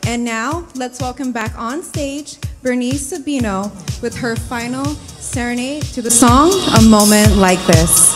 And now, let's welcome back on stage Bernice Sabino with her final serenade to the song, A Moment Like This.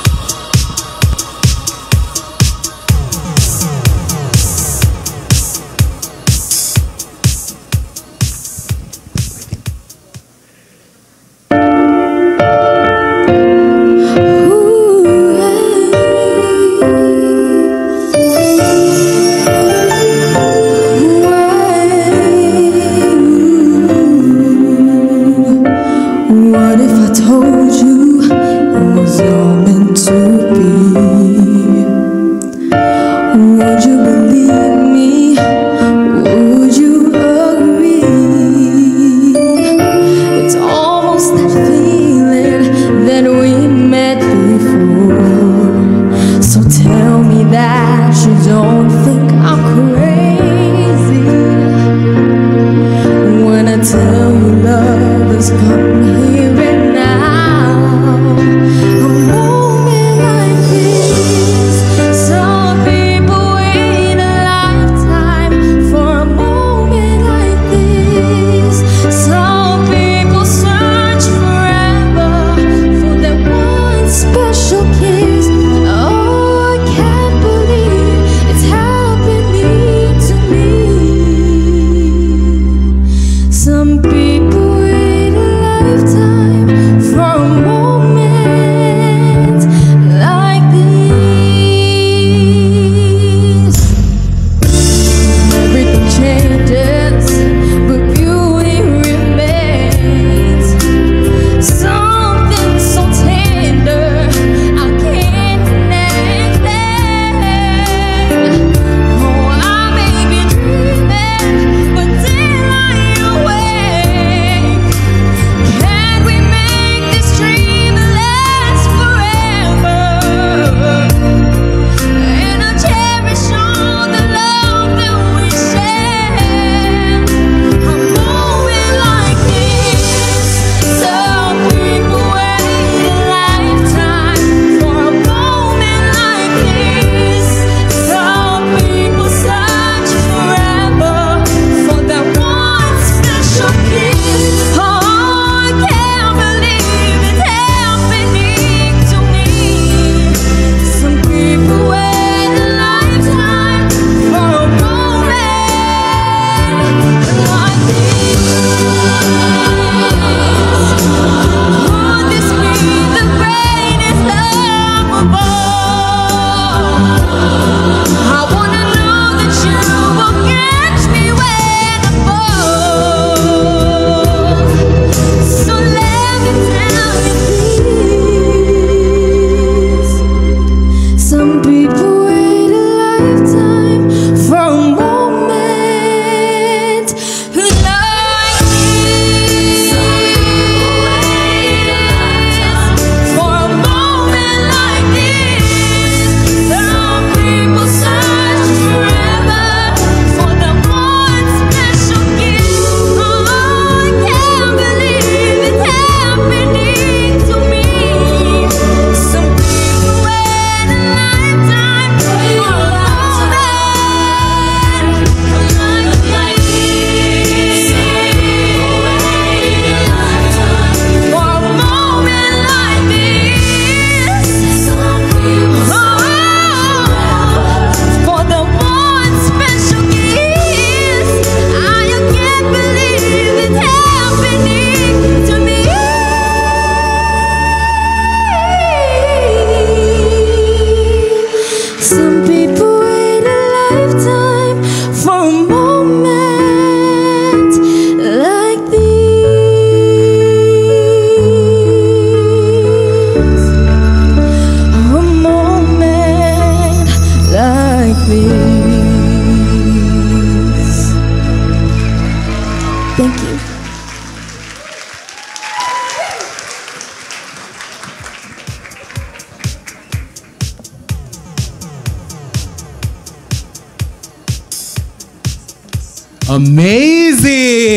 Amazing!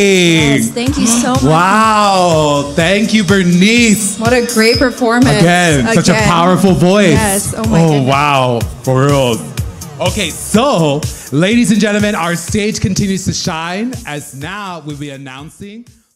Yes, thank you so much. Wow, thank you, Bernice. What a great performance. Again, such a powerful voice. Yes, oh my goodness. Wow, for real. Okay, so, ladies and gentlemen, our stage continues to shine as now we'll be announcing